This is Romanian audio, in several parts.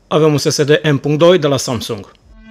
Avem un SSD M.2 de la Samsung.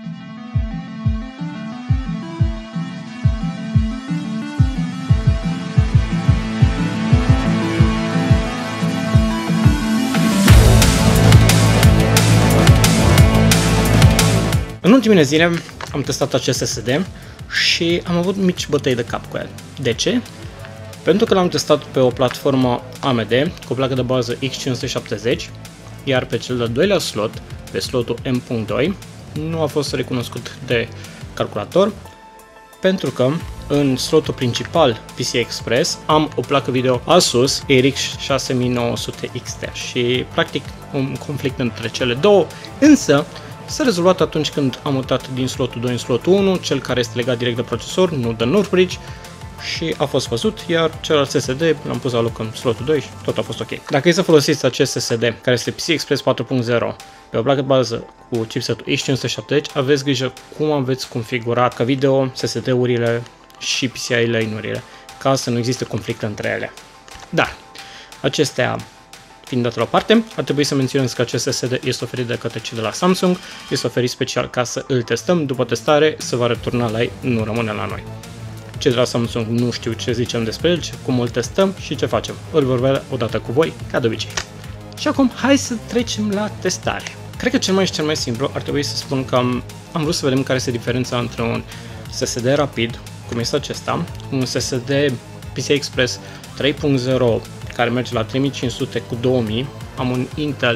În ultimele zile am testat acest SSD și am avut mici bătăi de cap cu el. De ce? Pentru că l-am testat pe o platformă AMD cu o placă de bază X570, iar pe cel de-al doilea slot, pe slotul M.2, nu a fost recunoscut de calculator, pentru că în slotul principal PCI Express am o placă video Asus RX 6900 XT și practic un conflict între cele două, însă s-a rezolvat atunci când am mutat din slotul 2 în slotul 1, cel care este legat direct de procesor, nu de NOR bridge, și a fost văzut, iar celălalt SSD l-am pus la loc în slotul 2 și tot a fost ok. Dacă e să folosiți acest SSD, care este PCI Express 4.0, pe o placă de bază cu chipsetul X570, aveți grijă cum aveți configurat ca video SSD-urile și PCI lane-urile, ca să nu existe conflict între ele. Dar, acestea fiind date la o parte, ar trebui să menționez că acest SSD este oferit de către cei de la Samsung, este oferit special ca să îl testăm, după testare se va returna la ei, nu rămâne la noi. Cei de la Samsung nu știu ce zicem despre el, cum îl testăm și ce facem. Îl vor vedea odată cu voi, ca de obicei. Și acum, hai să trecem la testare. Cred că cel mai simplu ar trebui să spun că am vrut să vedem care este diferența între un SSD rapid, cum este acesta, un SSD PCI Express 3.0 care merge la 3500 cu 2000, am un Intel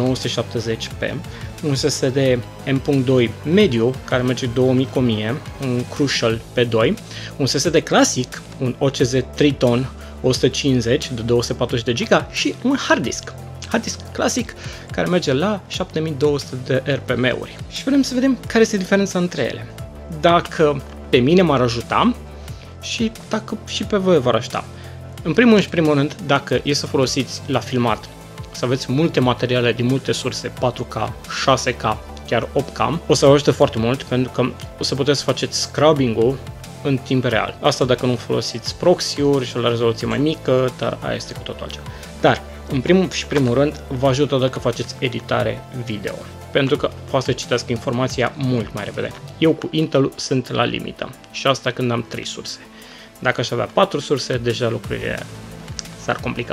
970p, un SSD M.2 mediu care merge 2000 cu 1000, un Crucial P2, un SSD clasic, un OCZ Triton 150 de 240 de GB și un hard disk clasic care merge la 7200 de RPM-uri. Și vrem să vedem care este diferența între ele. Dacă pe mine m-ar ajuta și dacă și pe voi v-ar ajuta. În primul rând, dacă e să folosiți la filmat, să aveți multe materiale din multe surse, 4K, 6K, chiar 8K, o să vă ajute foarte mult pentru că o să puteți să faceți scrubbing-ul în timp real. Asta dacă nu folosiți proxy-uri și la rezoluție mai mică, dar aia este cu totul altceva. Dar, în primul rând, vă ajută dacă faceți editare video, pentru că poate să citească informația mult mai repede. Eu cu Intel sunt la limită și asta când am 3 surse. Dacă aș avea 4 surse, deja lucrurile s-ar complica.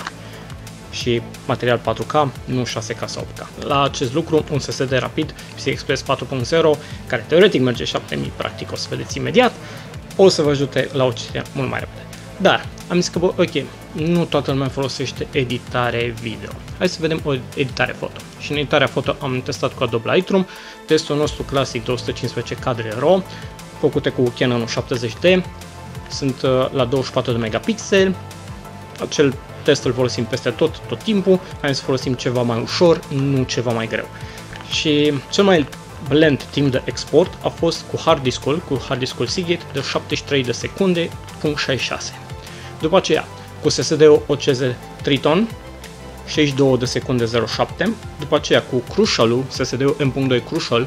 Și material 4K, nu 6K sau 8K. La acest lucru, un SSD rapid, PCI Express 4.0, care teoretic merge 7000, practic o să vedeți imediat, o să vă ajute la o citire mult mai repede. Dar am zis că, ok, nu toată lumea folosește editare video. Hai să vedem o editare foto. Și în editarea foto am testat cu Adobe Lightroom, testul nostru clasic de 115 cadre RAW, făcute cu Canon 70D, sunt la 24 de megapixeli, acel test îl folosim peste tot timpul, hai să folosim ceva mai ușor, nu ceva mai greu. Și cel mai lent timp de export a fost cu hard disk-ul Seagate de 73 de secunde, punct 66. După aceea, cu SSD-ul OCZ Triton, 62 de secunde 07, după aceea cu Crucial-ul, SSD-ul M.2 Crucial,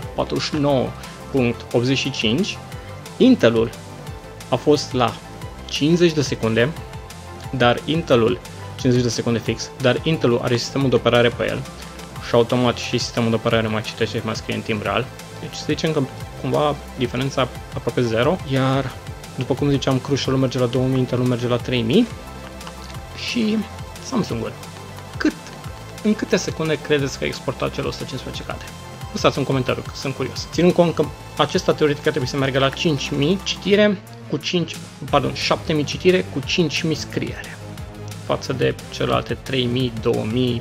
49.85, Intel-ul a fost la 50 de secunde, dar Intel-ul 50 de secunde fix, dar Intel-ul are sistemul de operare pe el și automat și sistemul de operare mai citește și mai scrie în timp real. Deci să zicem că cumva diferența aproape 0, iar după cum ziceam, Crucial-ul merge la 2000, Intel-ul merge la 3000 și Samsung-ul. În câte secunde credeți că a exportat cele 115 cadre? Lăsați un comentariu, că sunt curios. Ținând cont că acesta teoretic trebuie să meargă la 5000 citire cu 7000 citire cu 5000 scriere, față de celelalte 3000, 2000,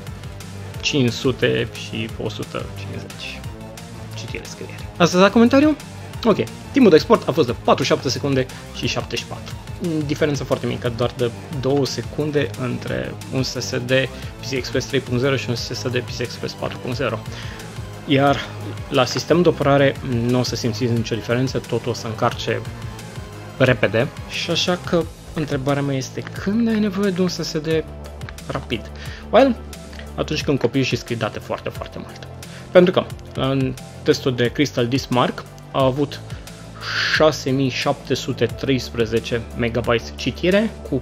500 și 150 citire scriere. Asta la comentariu? Ok. Timpul de export a fost de 47 secunde și 74. Diferență foarte mică, doar de 2 secunde între un SSD PCI Express 3.0 și un SSD PCI Express 4.0. Iar la sistem de operare nu o să simțiți nicio diferență, totul o să încarce repede. Și așa că întrebarea mea este, când ai nevoie de un SSD rapid? Well, atunci când copii și scrii date foarte, foarte mult. Pentru că în testul de Crystal Disk Mark a avut 6713 MB citire cu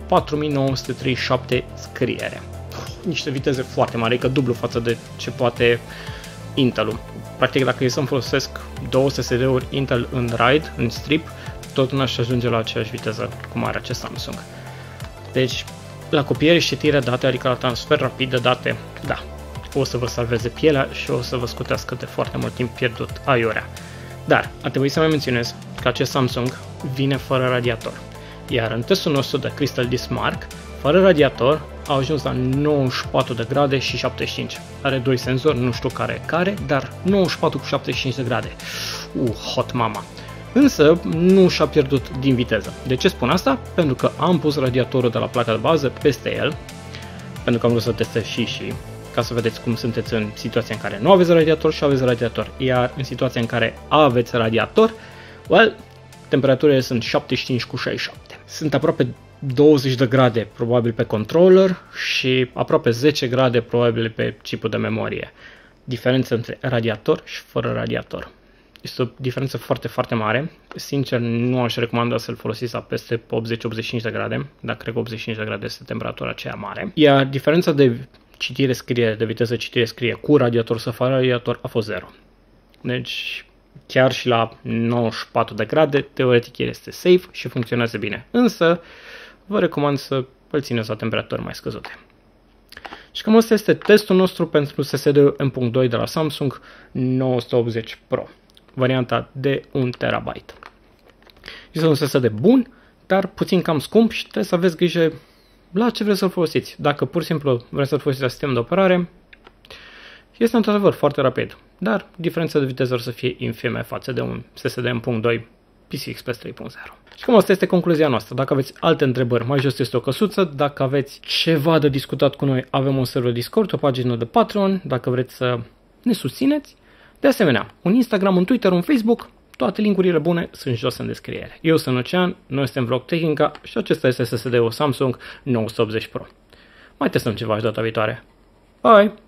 4937 scriere. Niște viteze foarte mari, că dublu față de ce poate Intel-ul. Practic, dacă e să-mi folosesc 2 SSD-uri Intel în RAID, în strip, tot nu aș ajunge la aceeași viteză cum are acest Samsung. Deci, la copiere și citire date, adică la transfer rapid de date, da, o să vă salveze pielea și o să vă scutească de foarte mult timp pierdut aiurea. Dar, ar trebui să mai menționez că acest Samsung vine fără radiator. Iar în testul nostru de Crystal Disk Mark, fără radiator, a ajuns la 94 de grade și 75. Are 2 senzori, nu știu care, dar 94 cu 75 de grade. Hot mama! Însă nu și-a pierdut din viteză. De ce spun asta? Pentru că am pus radiatorul de la placa de bază peste el, pentru că am vrut să testez și ca să vedeți cum sunteți în situația în care nu aveți radiator și aveți radiator. Iar în situația în care aveți radiator, temperaturile sunt 75 cu 67. Sunt aproape 20 de grade probabil pe controller și aproape 10 grade probabil pe chipul de memorie. Diferența între radiator și fără radiator. Este o diferență foarte, foarte mare. Sincer, nu aș recomanda să-l folosiți la peste 80-85 de grade, dar cred că 85 de grade este temperatura aceea mare. Iar diferența de citire-scriere, de viteză citire-scrie cu radiator sau fără radiator a fost 0. Deci, chiar și la 94 de grade, teoretic el este safe și funcționează bine. Însă, vă recomand să îl țineți la temperaturi mai scăzute. Și cam asta este testul nostru pentru SSD M.2 de la Samsung 980 Pro, varianta de 1 TB. Este un SSD bun, dar puțin cam scump și trebuie să aveți grijă la ce vreți să-l folosiți. Dacă pur și simplu vreți să-l folosiți la sistem de operare, este într-adevăr foarte rapid, dar diferența de viteză o să fie infime față de un SSD M.2 PCI Express 3.0. Și cam asta este concluzia noastră. Dacă aveți alte întrebări, mai jos este o căsuță. Dacă aveți ceva de discutat cu noi, avem un server Discord, o pagină de Patreon, dacă vreți să ne susțineți. De asemenea, un Instagram, un Twitter, un Facebook, toate linkurile bune sunt jos în descriere. Eu sunt Ocean, noi suntem Vlog Technica și acesta este SSD-ul Samsung 980 Pro. Mai testăm ceva și data viitoare. Bye!